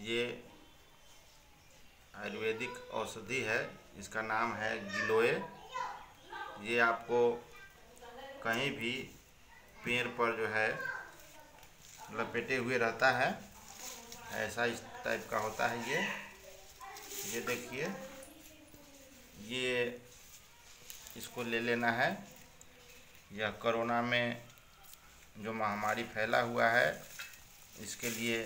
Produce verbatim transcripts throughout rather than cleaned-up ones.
ये आयुर्वेदिक औषधि है, इसका नाम है गिलोय। ये आपको कहीं भी पेड़ पर जो है लपेटे हुए रहता है, ऐसा इस टाइप का होता है। ये ये देखिए, ये इसको ले लेना है। यह कोरोना में जो महामारी फैला हुआ है, इसके लिए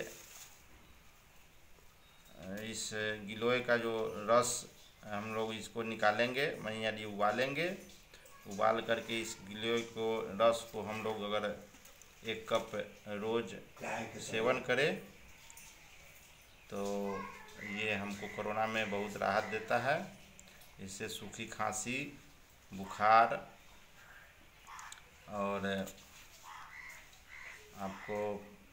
इस गिलोय का जो रस हम लोग इसको निकालेंगे, यानी यदि उबालेंगे, उबाल करके इस गिलोय को रस को हम लोग अगर एक कप रोज़ सेवन करें तो ये हमको कोरोना में बहुत राहत देता है। इससे सूखी खांसी, बुखार और आपको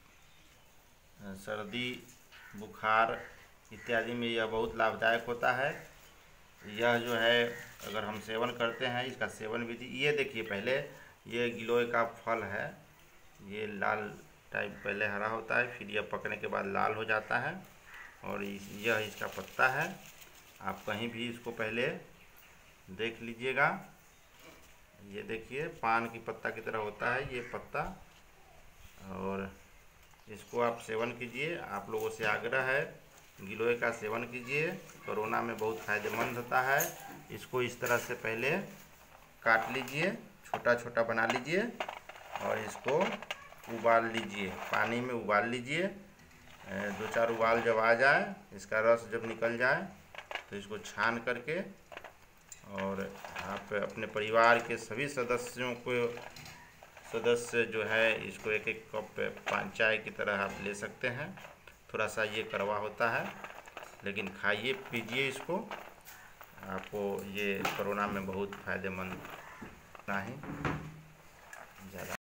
सर्दी, बुखार इत्यादि में यह बहुत लाभदायक होता है। यह जो है अगर हम सेवन करते हैं, इसका सेवन विधि ये देखिए। पहले ये गिलोय का फल है, ये लाल टाइप पहले हरा होता है, फिर यह पकने के बाद लाल हो जाता है, और यह इसका पत्ता है। आप कहीं भी इसको पहले देख लीजिएगा। ये देखिए, पान की पत्ता की तरह होता है ये पत्ता, और इसको आप सेवन कीजिए। आप लोगों से आग्रह है, गिलोय का सेवन कीजिए, कोरोना में बहुत फ़ायदेमंद होता है। इसको इस तरह से पहले काट लीजिए, छोटा छोटा बना लीजिए, और इसको उबाल लीजिए, पानी में उबाल लीजिए। दो चार उबाल जब आ जाए, इसका रस जब निकल जाए तो इसको छान करके, और आप अपने परिवार के सभी सदस्यों को सदस्य जो है इसको एक एक कप चाय की तरह आप ले सकते हैं। थोड़ा सा ये कड़वा होता है, लेकिन खाइए पीजिए इसको, आपको ये कोरोना में बहुत फ़ायदेमंद ना ही ज़्यादा।